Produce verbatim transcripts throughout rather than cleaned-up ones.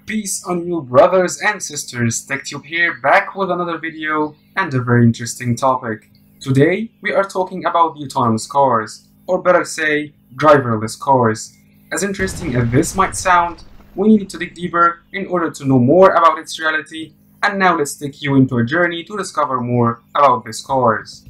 Peace on you, brothers and sisters. TechTube here, back with another video and a very interesting topic. Today we are talking about the autonomous cars, or better say, driverless cars. As interesting as this might sound, we need to dig deeper in order to know more about its reality, and now let's take you into a journey to discover more about these cars.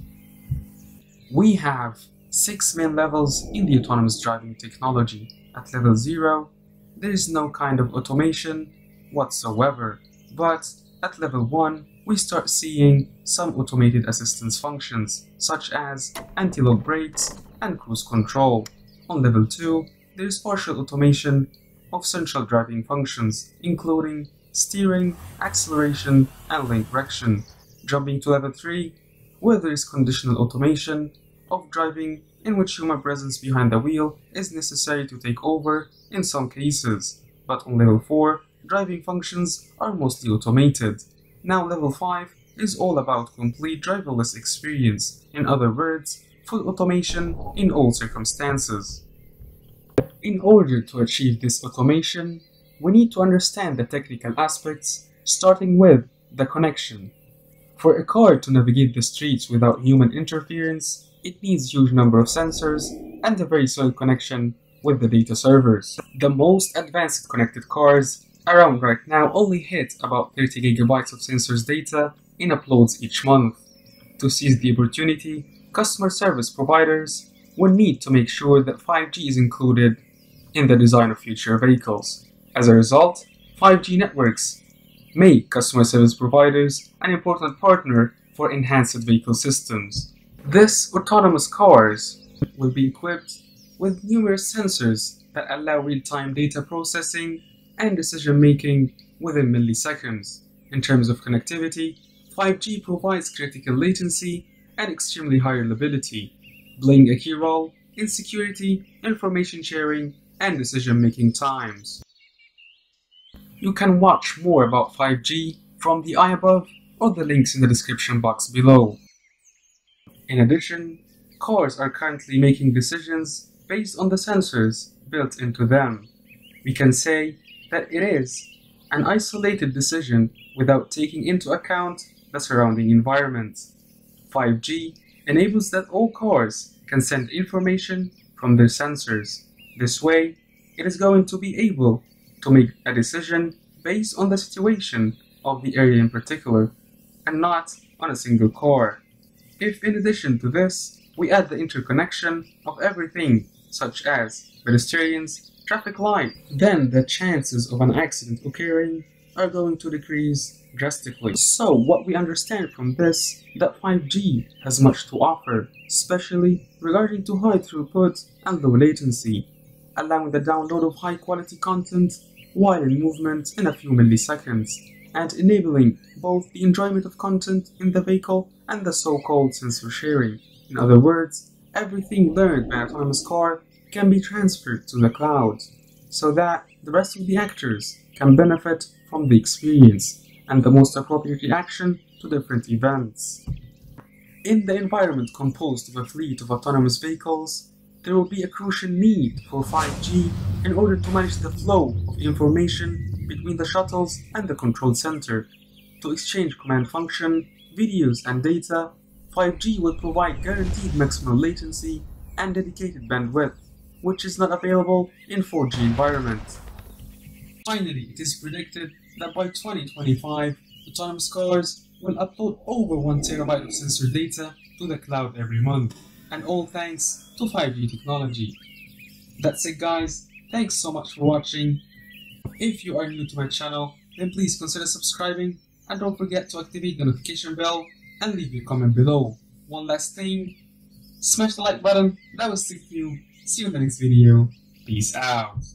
We have six main levels in the autonomous driving technology. At level zero, there is no kind of automation whatsoever, but at level one, we start seeing some automated assistance functions, such as anti-lock brakes and cruise control. On level two, there is partial automation of central driving functions, including steering, acceleration, and lane correction. Jumping to level three, where there is conditional automation of driving in which human presence behind the wheel is necessary to take over in some cases, but on level four, driving functions are mostly automated. Now level five is all about complete driverless experience, in other words, full automation in all circumstances. In order to achieve this automation, we need to understand the technical aspects, starting with the connection. For a car to navigate the streets without human interference, it needs a huge number of sensors and a very solid connection with the data servers. The most advanced connected cars around right now only hit about thirty gigabytes of sensors data in uploads each month. To seize the opportunity, customer service providers will need to make sure that five G is included in the design of future vehicles. As a result, five G networks make customer service providers an important partner for enhanced vehicle systems. These autonomous cars will be equipped with numerous sensors that allow real-time data processing and decision-making within milliseconds. In terms of connectivity, five G provides critical latency and extremely high reliability, playing a key role in security, information sharing, and decision-making times. You can watch more about five G from the eye above or the links in the description box below. In addition, cars are currently making decisions based on the sensors built into them. We can say that it is an isolated decision without taking into account the surrounding environment. five G enables that all cars can send information from their sensors. This way, it is going to be able to make a decision based on the situation of the area in particular, and not on a single car. If in addition to this, we add the interconnection of everything, such as pedestrians, traffic light, then the chances of an accident occurring are going to decrease drastically. So what we understand from this, that five G has much to offer, especially regarding to high throughput and low latency, allowing the download of high quality content while in movement in a few milliseconds, and enabling both the enjoyment of content in the vehicle and the so-called sensor sharing. In other words, everything learned by an autonomous car can be transferred to the cloud, so that the rest of the actors can benefit from the experience and the most appropriate reaction to different events. In the environment composed of a fleet of autonomous vehicles, there will be a crucial need for five G in order to manage the flow of information between the shuttles and the control center. To exchange command function, videos and data, five G will provide guaranteed maximum latency and dedicated bandwidth, which is not available in four G environment. Finally, it is predicted that by twenty twenty-five, autonomous cars will upload over one terabyte of sensor data to the cloud every month, and all thanks to five G technology. That's it guys, thanks so much for watching. If you are new to my channel, then please consider subscribing, and don't forget to activate the notification bell and leave your comment below. One last thing, smash the like button, that will stick to you. See you in the next video, peace out.